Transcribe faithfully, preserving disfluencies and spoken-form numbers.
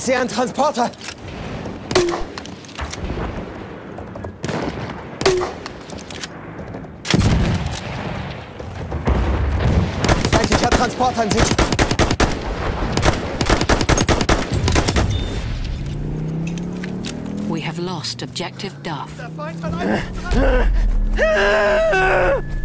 sehe einen Transporter. Feindlicher Transporter in Sicht. We have lost objective Duff. Der Feind hat einen